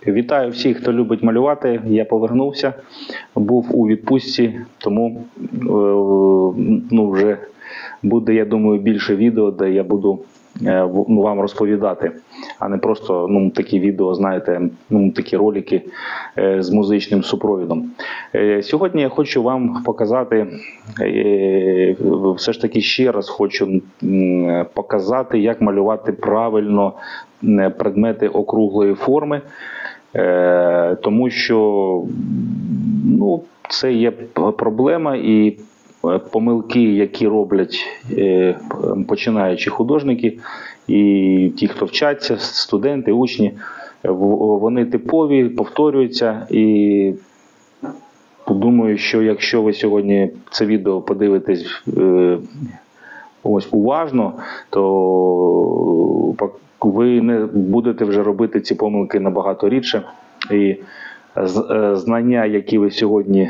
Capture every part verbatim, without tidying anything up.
Вітаю всіх, хто любить малювати. Я повернувся, був у відпустці, тому ну, вже буде, я думаю, більше відео, де я буду ну, вам розповідати, а не просто ну, такі відео, знаєте, ну, такі ролики з музичним супровідом. Сьогодні я хочу вам показати, все ж таки ще раз хочу показати, як малювати правильно предмети округлої форми. Тому що ну, це є проблема, і помилки, які роблять починаючі художники, і ті, хто вчаться, студенти, учні, вони типові, повторюються. І думаю, що якщо ви сьогодні це відео подивитесь ось уважно, то ви не будете вже робити ці помилки набагато рідше. І знання, які ви сьогодні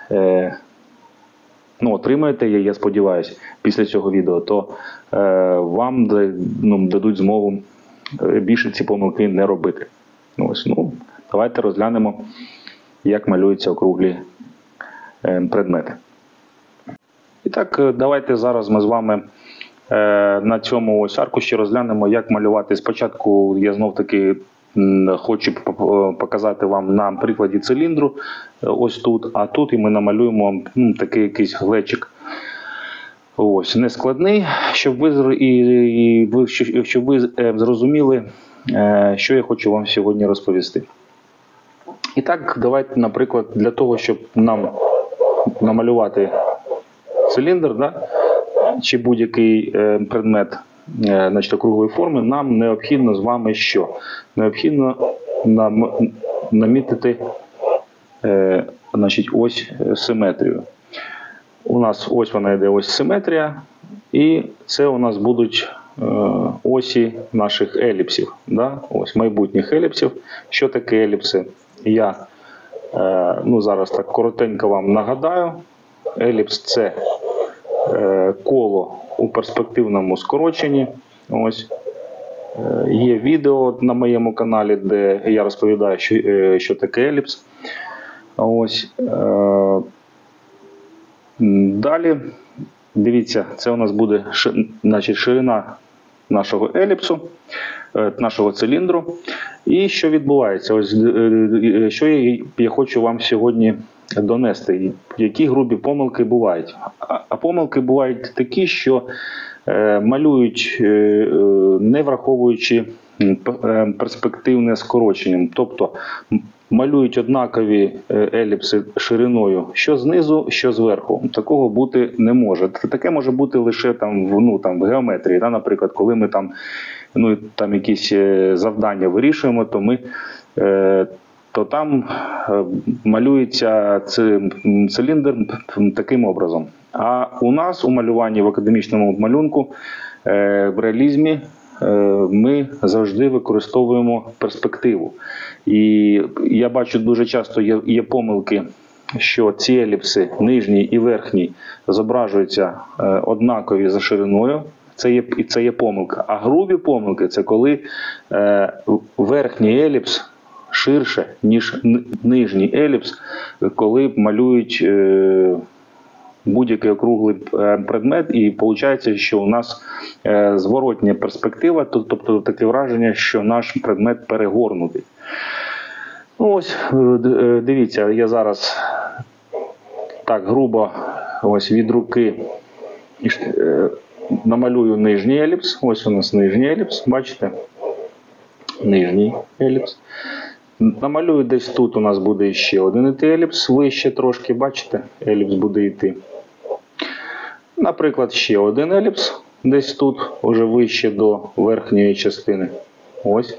ну, отримаєте, я сподіваюся, після цього відео, то вам ну, дадуть змогу більше ці помилки не робити. Ось, ну, давайте розглянемо, як малюються округлі предмети. І так, давайте зараз ми з вами на цьому ось аркуші розглянемо, як малювати. Спочатку я знов-таки хочу показати вам на прикладі циліндру, ось тут, а тут і ми намалюємо ну, такий якийсь глечик. Ось, нескладний, щоб ви, і, і ви, щоб ви зрозуміли, що я хочу вам сьогодні розповісти. І так, давайте, наприклад, для того, щоб нам намалювати циліндр, да, чи будь-який предмет значить, округлої форми, нам необхідно з вами що? Необхідно нам намітити е, значить, ось симетрію. У нас ось вона йде, ось симетрія, і це у нас будуть е, осі наших еліпсів, да? Ось майбутніх еліпсів. Що таке еліпси? Я е, ну, зараз так коротенько вам нагадаю. Еліпс – це е, коло у перспективному скороченні. Ось є відео на моєму каналі, де я розповідаю, що, що таке еліпс. Ось. Далі, дивіться, це у нас буде значить, ширина нашого еліпсу, нашого циліндру. І що відбувається? Ось, що я, я хочу вам сьогодні донести, які грубі помилки бувають. А помилки бувають такі, що е, малюють, е, не враховуючи перспективне скорочення. Тобто малюють однакові еліпси шириною, що знизу, що зверху. Такого бути не може. Таке може бути лише там, ну, там, в геометрії. Да? Наприклад, коли ми там, ну, там якісь завдання вирішуємо, то ми е, то там малюється циліндр таким образом. А у нас у малюванні, в академічному малюнку, в реалізмі, ми завжди використовуємо перспективу. І я бачу, дуже часто є, є помилки, що ці еліпси, нижній і верхній, зображуються однакові за шириною. Це є, і це є помилка. А грубі помилки – це коли е, верхній еліпс ширше, ніж нижній еліпс, коли малюють е, будь-який округлий предмет, і виходить, що у нас е, зворотня перспектива, тобто таке враження, що наш предмет перегорнутий. Ну, ось, дивіться, я зараз так грубо ось від руки е, намалюю нижній еліпс. Ось у нас нижній еліпс, бачите? Нижній еліпс. Намалюю десь тут, у нас буде ще один іти еліпс, вище трошки, бачите, еліпс буде йти. Наприклад, ще один еліпс, десь тут, уже вище до верхньої частини. Ось.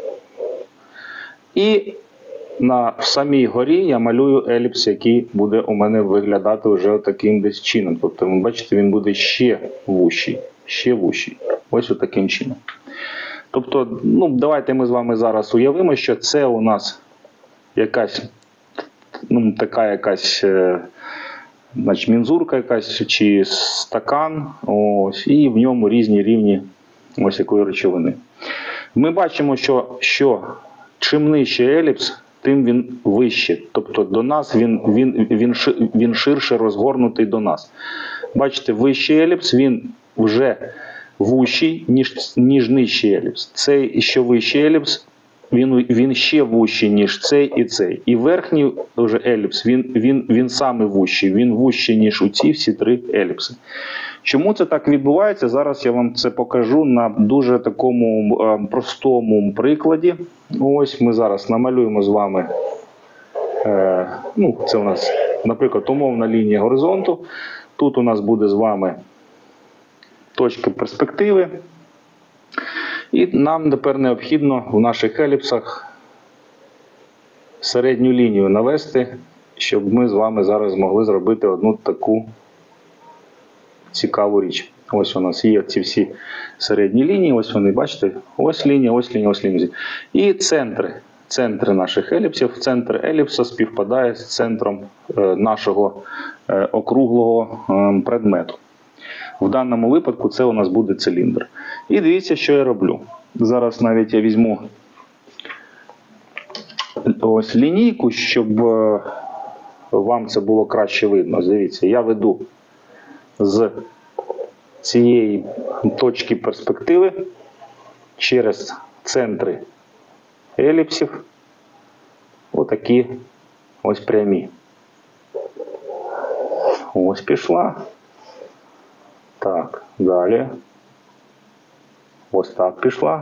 І на самій горі я малюю еліпс, який буде у мене виглядати вже таким десь чином. Тобто, ви бачите, він буде ще вущий, ще вущий. Ось таким чином. Тобто, ну, давайте ми з вами зараз уявимо, що це у нас якась, ну, така якась, е, значить, мінзурка якась, чи стакан, ось, і в ньому різні рівні ось якої речовини. Ми бачимо, що, що чим нижче еліпс, тим він вище. Тобто до нас він, він, він, він ширше розгорнутий до нас. Бачите, вищий еліпс, він вже вущий, ніж, ніж нижчий еліпс. Цей, що вищий еліпс, він, він ще вущий, ніж цей і цей. І верхній вже еліпс, він, він, він саме вущий. Він вущий, ніж у ці всі три еліпси. Чому це так відбувається? Зараз я вам це покажу на дуже такому е, простому прикладі. Ось ми зараз намалюємо з вами, е, ну, це у нас, наприклад, умовна лінія горизонту. Тут у нас буде з вами точки перспективи. І нам тепер необхідно в наших еліпсах середню лінію навести, щоб ми з вами зараз змогли зробити одну таку цікаву річ. Ось у нас є ці всі середні лінії, ось вони, бачите, ось лінія, ось лінія, ось лінія. І центри, центри наших еліпсів, центр еліпса співпадає з центром нашого округлого предмету. В даному випадку це у нас буде циліндр. І дивіться, що я роблю. Зараз навіть я візьму ось лінійку, щоб вам це було краще видно. Дивіться, я веду з цієї точки перспективи через центри еліпсів отакі ось прямі. Ось пішла. Так, далі. Ось так пішла.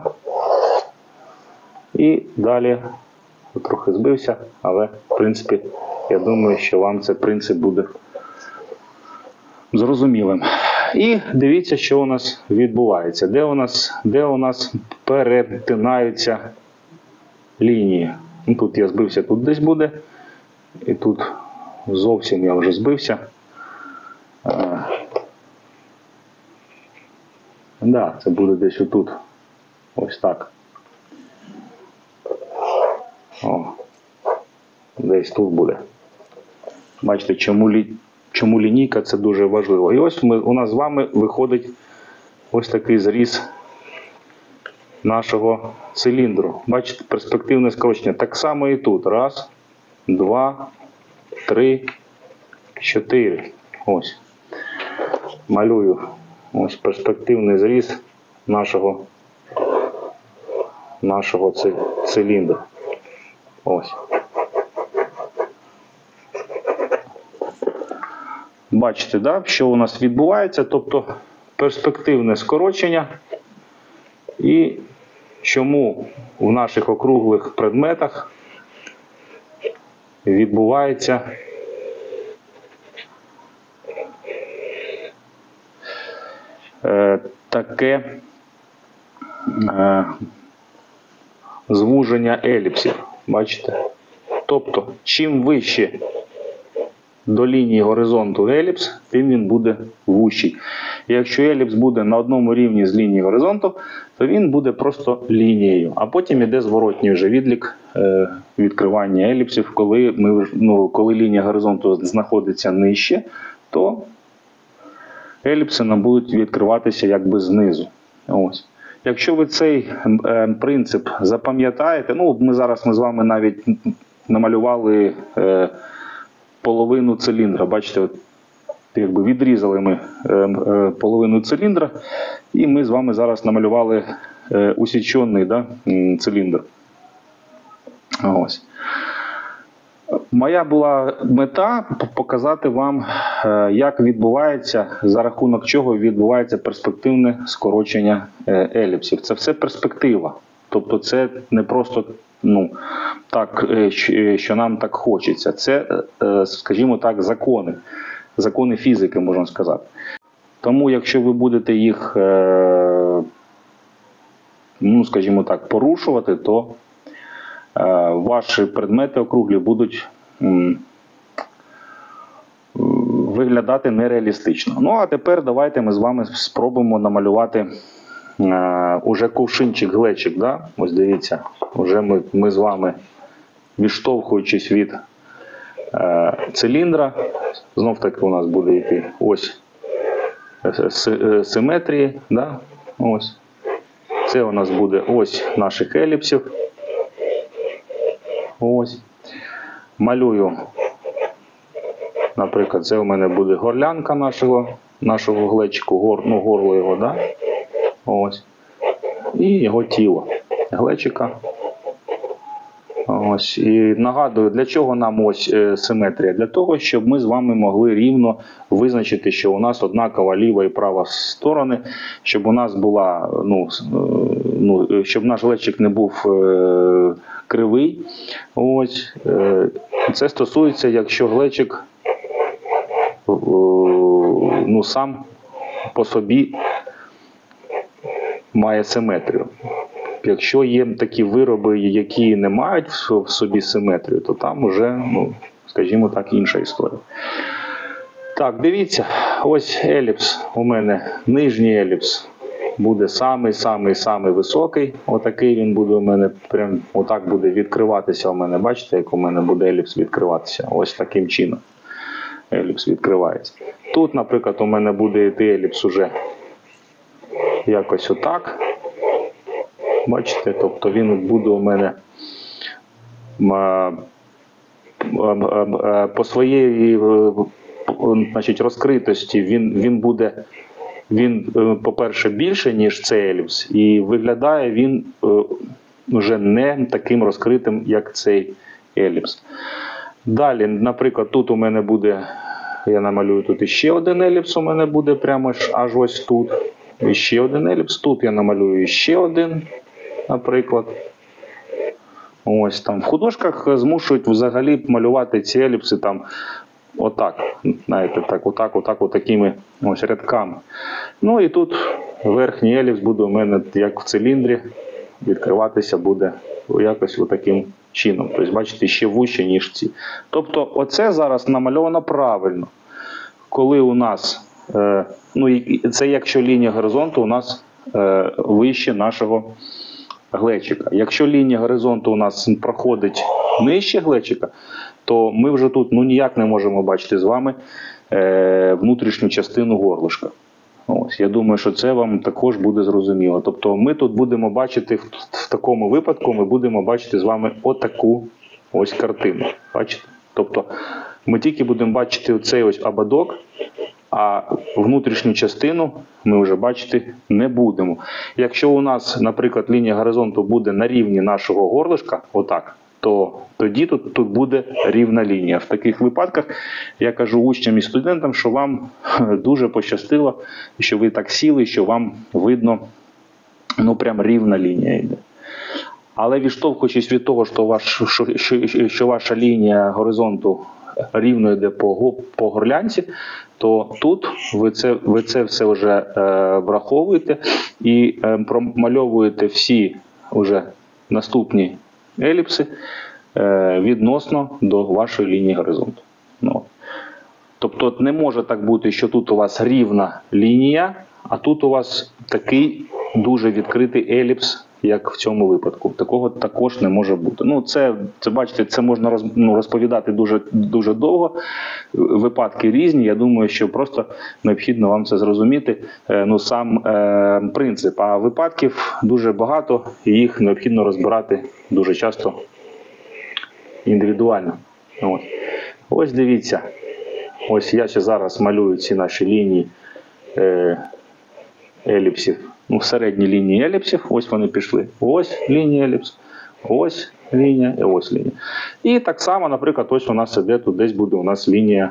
І далі, трохи збився, але, в принципі, я думаю, що вам цей принцип буде зрозумілим. І дивіться, що у нас відбувається. Де у нас, де у нас перетинаються лінії. Ну, тут я збився, тут десь буде. І тут зовсім я вже збився. Так, да, це буде десь отут. Ось так. О, десь тут буде. Бачите, чому, лі... чому лінійка це дуже важливо. І ось ми, у нас з вами виходить ось такий зріз нашого циліндру. Бачите, перспективне скорочення. Так само і тут. Раз, два, три, чотири. Ось. Малюю. Ось перспективний зріз нашого, нашого циліндру. Ось. Бачите, да, що у нас відбувається? Тобто перспективне скорочення. І чому в наших округлих предметах відбувається е, таке е, звуження еліпсів. Бачите? Тобто, чим вище до лінії горизонту еліпс, тим він буде вущий. І якщо еліпс буде на одному рівні з лінією горизонту, то він буде просто лінією. А потім іде зворотній вже відлік е, відкривання еліпсів. Коли, ми, ну, коли лінія горизонту знаходиться нижче, то еліпси нам будуть відкриватися якби знизу. Ось. Якщо ви цей е, принцип запам'ятаєте, ну ми зараз ми з вами навіть намалювали е, половину циліндра. Бачите, от, якби відрізали ми е, е, половину циліндра, і ми з вами зараз намалювали е, усічений, да, циліндр. Ось. Моя була мета показати вам, е, як відбувається, за рахунок чого відбувається перспективне скорочення е, еліпсів. Це все перспектива. Тобто це не просто, ну, так, що нам так хочеться. Це, скажімо так, закони. Закони фізики, можна сказати. Тому, якщо ви будете їх, ну, скажімо так, порушувати, то ваші предмети округлі будуть виглядати нереалістично. Ну, а тепер давайте ми з вами спробуємо намалювати Uh, уже ковшинчик-глечик, да? Ось дивіться, уже ми, ми з вами, відштовхуючись від uh, циліндра, знов таки у нас буде йти ось симетрії, да? Ось. Це у нас буде ось наших еліпсів. Ось. малюю, наприклад, це у мене буде горлянка нашого, нашого глечику, гор, ну, горло його, да? Ось. І його тіло глечика. Ось. І нагадую, для чого нам ось е, симетрія? Для того, щоб ми з вами могли рівно визначити, що у нас однакова ліва і права сторони, щоб у нас була, ну, е, ну щоб наш глечик не був е, кривий. Ось. Е, це стосується, якщо глечик е, ну, сам по собі має симетрію. Якщо є такі вироби, які не мають в собі симетрію, то там вже, ну, скажімо так, інша історія. Так, дивіться, ось еліпс у мене, нижній еліпс буде самий-самий-самий високий. Отакий він буде у мене, прям отак буде відкриватися у мене. Бачите, як у мене буде еліпс відкриватися? Ось таким чином еліпс відкривається. Тут, наприклад, у мене буде йти еліпс уже якось отак. Бачите, тобто він буде у мене по своєї, значить, розкритості, він, він буде, він, по-перше, більше, ніж цей еліпс, і виглядає він вже не таким розкритим, як цей еліпс. Далі, наприклад, тут у мене буде, я намалюю тут іще один еліпс, у мене буде прямо аж ось тут. І ще один еліпс, тут я намалюю ще один, наприклад. Ось там. В художках змушують взагалі малювати ці еліпси там отак, знаєте, так, отак, отак, отакими ось рядками. Ну і тут верхній еліпс буде у мене, як в циліндрі, відкриватися буде якось отаким чином. Тобто, бачите, ще вужче, ніж ці. Тобто, оце зараз намальовано правильно. Коли у нас Е, ну, це якщо лінія горизонту у нас е, вище нашого глечика. Якщо лінія горизонту у нас проходить нижче глечика, то ми вже тут ну, ніяк не можемо бачити з вами е, внутрішню частину горлышка. Ось, я думаю, що це вам також буде зрозуміло. Тобто ми тут будемо бачити, в, в такому випадку ми будемо бачити з вами отаку ось картину. Бачите? Тобто ми тільки будемо бачити оцей ось ободок, а внутрішню частину ми вже бачити не будемо. Якщо у нас, наприклад, лінія горизонту буде на рівні нашого горлишка, отак, то тоді тут, тут буде рівна лінія. В таких випадках я кажу учням і студентам, що вам дуже пощастило, що ви так сіли, що вам видно, ну прям рівна лінія йде. Але відштовхуючись від того, що, ваш, що, що, що ваша лінія горизонту рівно йде по, по горлянці, то тут ви це, ви це все вже е, враховуєте і е, промальовуєте всі вже наступні еліпси е, відносно до вашої лінії горизонту. Ну. Тобто не може так бути, що тут у вас рівна лінія, а тут у вас такий дуже відкритий еліпс, як в цьому випадку. Такого також не може бути. Ну, це, це бачите, це можна роз, ну, розповідати дуже, дуже довго. Випадки різні. Я думаю, що просто необхідно вам це зрозуміти, ну, сам е, принцип. А випадків дуже багато, і їх необхідно розбирати дуже часто індивідуально. Ось, Ось дивіться. Ось я ще зараз малюю ці наші лінії е, еліпсів. Ну, в середній лінії еліпсів, ось вони пішли. Ось лінія еліпс, ось лінія і ось лінія. І так само, наприклад, ось у нас іде, тут десь буде у нас лінія,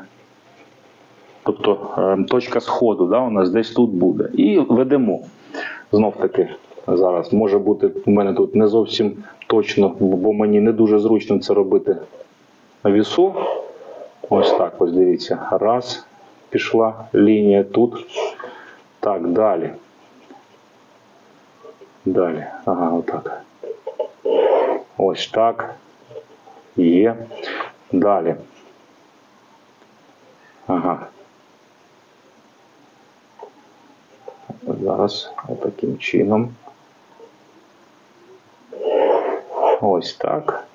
тобто е, точка сходу, да, у нас десь тут буде. І ведемо. Знов таки, зараз може бути у мене тут не зовсім точно, бо мені не дуже зручно це робити на вісу. Ось так, ось дивіться. Раз, пішла лінія тут. Так, далі. Далі. Ага, отак. Ось так. Є. Далі. Ага. Зараз отаким чином. Ось так.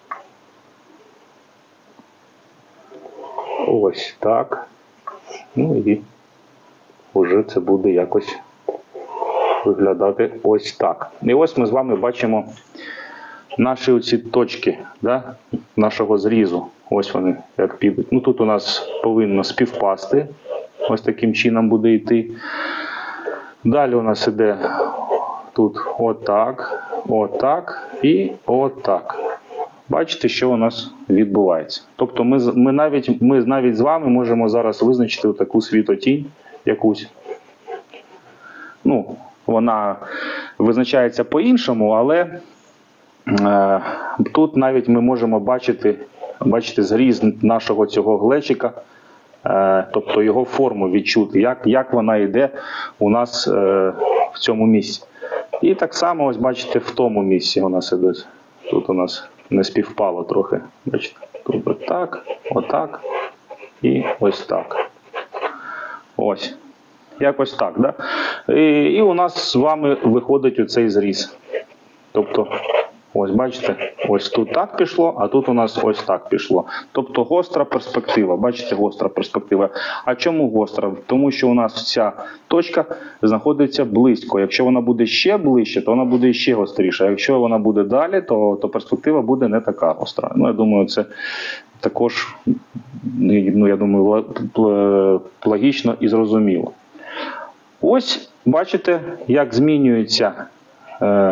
Ось так. Ну і вже це буде якось виглядати ось так. І ось ми з вами бачимо наші оці точки, да, нашого зрізу, ось вони як підуть. Ну тут у нас повинно співпасти, ось таким чином буде йти. Далі у нас іде тут отак, отак і отак. Бачите, що у нас відбувається. Тобто ми, ми, навіть, ми навіть з вами можемо зараз визначити таку світотінь якусь. Ну, вона визначається по-іншому, але е, тут навіть ми можемо бачити, бачити зріз нашого цього глечика, е, тобто його форму відчути, як, як вона йде у нас е, в цьому місці. І так само, ось бачите, в тому місці у нас іде. Тут у нас не співпало трохи. Бачите, тут отак, отак і ось так. Ось. Якось так, да? І, і у нас з вами виходить оцей зріз. Тобто, ось бачите, ось тут так пішло, а тут у нас ось так пішло. Тобто гостра перспектива. Бачите, гостра перспектива. А чому гостра? Тому що у нас ця точка знаходиться близько. Якщо вона буде ще ближче, то вона буде ще гостріша. А якщо вона буде далі, то, то перспектива буде не така гостра. Ну, я думаю, це також, ну, я думаю, логічно і зрозуміло. Ось, бачите, як змінюється е,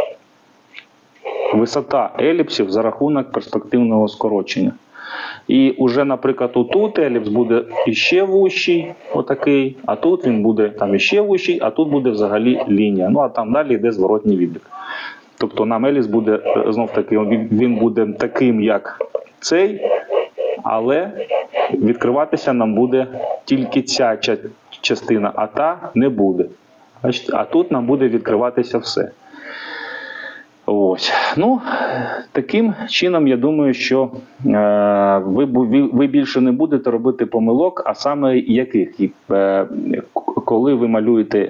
висота еліпсів за рахунок перспективного скорочення. І вже, наприклад, тут еліпс буде іще вущий, отакий, а тут він буде там іще вущий, а тут буде взагалі лінія. Ну, а там далі йде зворотній відлік. Тобто нам еліпс буде, знов-таки, він буде таким, як цей, але відкриватися нам буде тільки ця частина, а та не буде. А тут нам буде відкриватися все. Ось. Ну, таким чином, я думаю, що е, ви, ви, ви більше не будете робити помилок, а саме яких? Е, коли ви малюєте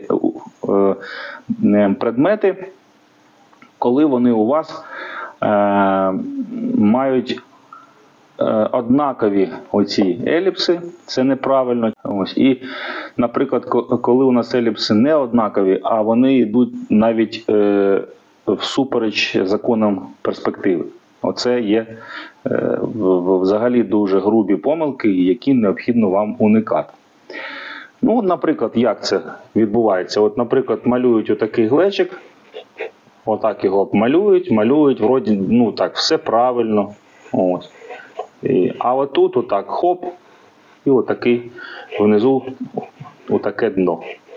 е, предмети, коли вони у вас е, мають однакові оці еліпси, це неправильно. Ось. І, наприклад, коли у нас еліпси не однакові, а вони йдуть навіть е, всупереч законам перспективи. Оце є е, взагалі дуже грубі помилки, які необхідно вам уникати. Ну, наприклад, як це відбувається? От, наприклад, малюють отакий глечик, отак його малюють, малюють, вроді, ну так, все правильно. Ось. І, а отут отак хоп, і отакий внизу отаке дно.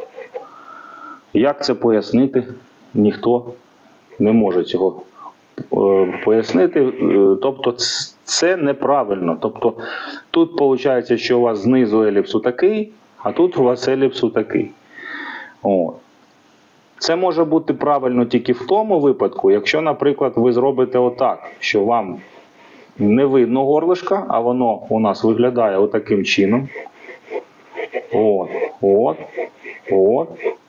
Як це пояснити? Ніхто не може цього е, пояснити. Е, тобто це неправильно. Тобто тут виходить, що у вас знизу еліпс такий, а тут у вас еліпс такий. О. Це може бути правильно тільки в тому випадку, якщо, наприклад, ви зробите отак, що вам не видно горлишка, а воно у нас виглядає отаким чином. От, от, от,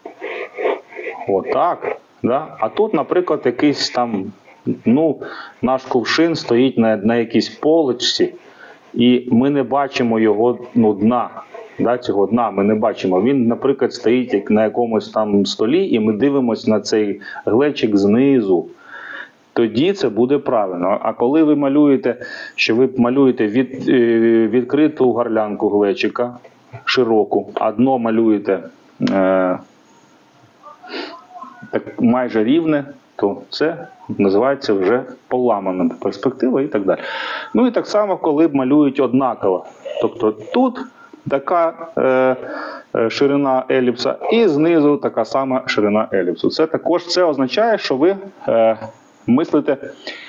отак. Да? А тут, наприклад, якийсь там, ну, наш кувшин стоїть на, на якійсь поличці, і ми не бачимо його, ну, дна. Да, цього дна ми не бачимо. Він, наприклад, стоїть як на якомусь там столі, і ми дивимося на цей глечик знизу. Тоді це буде правильно. А коли ви малюєте, що ви малюєте від, відкриту горлянку глечика, широку, а дно малюєте е, так майже рівне, то це називається вже поламана перспектива і так далі. Ну і так само, коли малюють однаково. Тобто тут така е, ширина еліпса і знизу така сама ширина еліпсу. Це також це означає, що ви е, мислите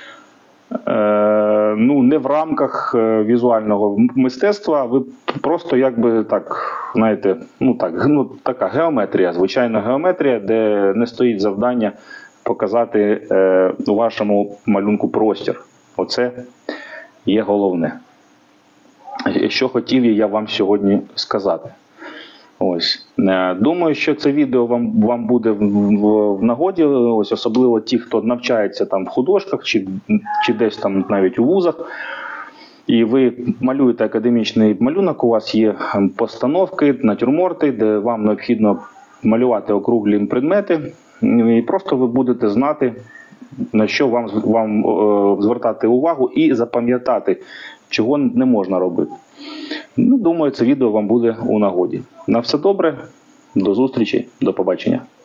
е, ну, не в рамках е, візуального мистецтва, ви просто якби так, знаєте, ну так, ну така геометрія, звичайна геометрія, де не стоїть завдання показати е, у вашому малюнку простір. Оце є головне. Що хотів я вам сьогодні сказати. Ось. Думаю, що це відео вам, вам буде в, в, в нагоді, ось особливо ті, хто навчається там в художках, чи, чи десь там навіть у вузах. І ви малюєте академічний малюнок, у вас є постановки, натюрморти, де вам необхідно малювати округлі предмети. І просто ви будете знати, на що вам, вам е, звертати увагу і запам'ятати, чого не можна робити. Ну, думаю, це відео вам буде у нагоді. На все добре, до зустрічі, до побачення.